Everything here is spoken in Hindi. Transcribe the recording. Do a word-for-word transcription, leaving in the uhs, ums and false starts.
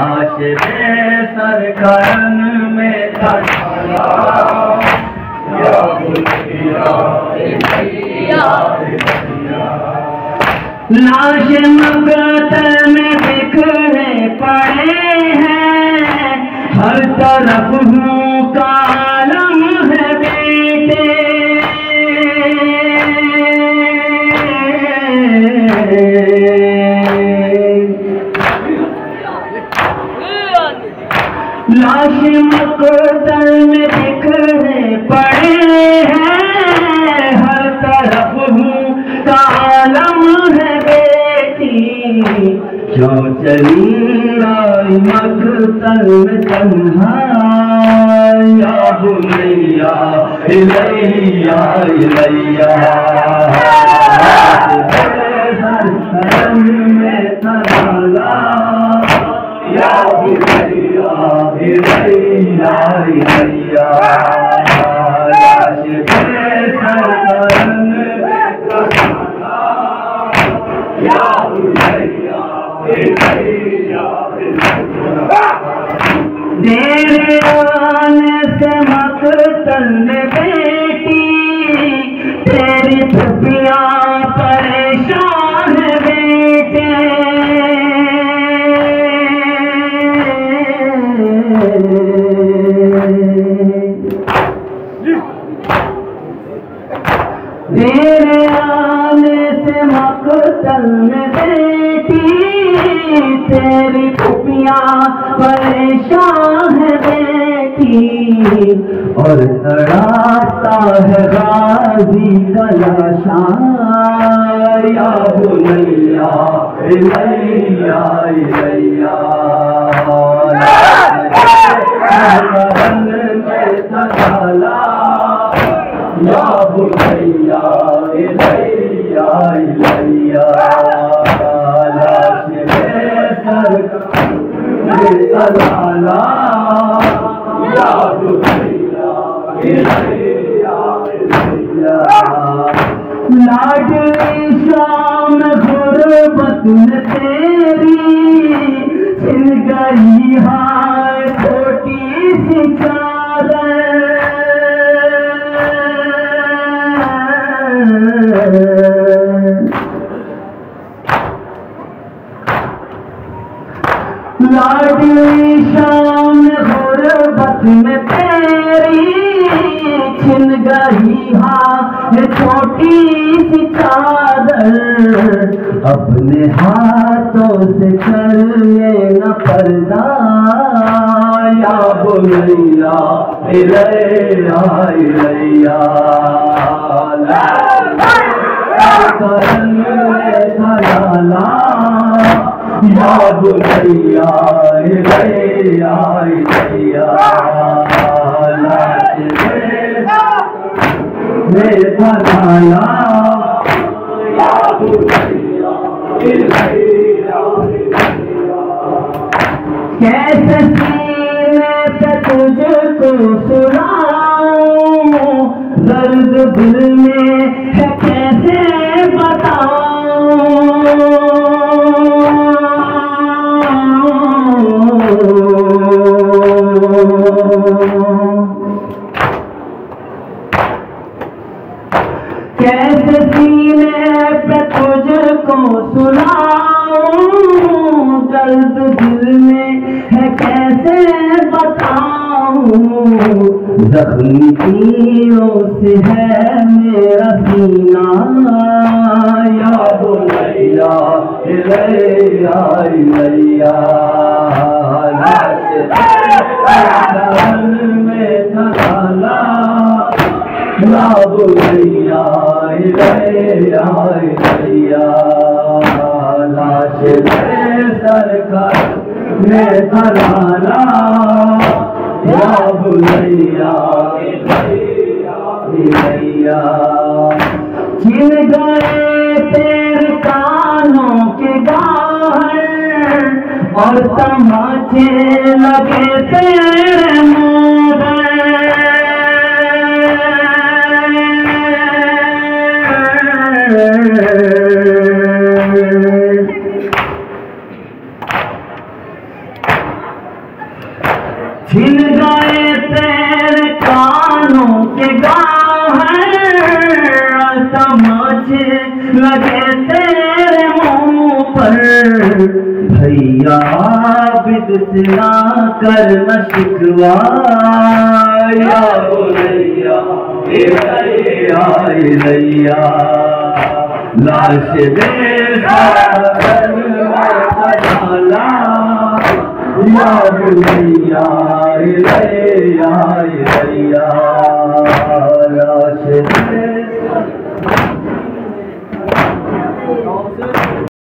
लाश बेसर करन में तड़ाला या बुलैया लाश मकतल में बिखरे पड़े हैं हर तरफ हूँ का आलम है बेटे लाश मकतल में बिखरे पड़े हैं हर तरफ हूँ का आलम है बेटी क्यों चली आई मकतल में तन्हा या बुलैया इलैया इलैया में तनाला या बुलैया इलैया इलैया लाश बेसर करन में तनाला या बुलैया इलैया इलैया तेरे आने से मकतल में बेटी तेरी फुफिया परेशान बेटे तेरे आने से मकतल में बेटी तेरी फुफिया परेशान बेटी और तड़ाता है गाजी का लाशा या बुलैया इलैया इलैया या बुलैया इलैया इलैया लाश बेसर में तनाला या बुलैया इलैया इलैया लाडली शाम गुरबत में तेरी छिन गई हाय छोटी सी चादर लाडली शाम गुरबत में तेरी छिन गई हाँ छोटी सी चादर अपने हाथों से कर लेना पर्दा या बुलैया इलैया इलैया करन में तनाला या बुलैया इलैया इलैया लाश में तनाला या बुलैया इलैया इलैया कैसे सीने पे तुझको सुनाऊं दर्द दिल में है कैसे बताऊं कैसे सीने पे तुझको सुनाऊं दर्द दिल में है कैसे बताऊं जख्मी तीरों से है मेरा सीना या बुलैया इलैया इलैया लाश में तनाला या बुलैया इलैया इलैया लाश बेसर करन में तनाला या बुलैया इलैया इलैया छिन गए तेरे कानों के गाहर और तमाचे लगे तेरे मुँह छिन गए तेरे कानों के गाहर, तमाचे लगे तेरे मुंह पर। भैया बिदतना कर न शिकवा, या भैया भैया भैया लाश बेसा डाला, या भैया भैया भैया लाश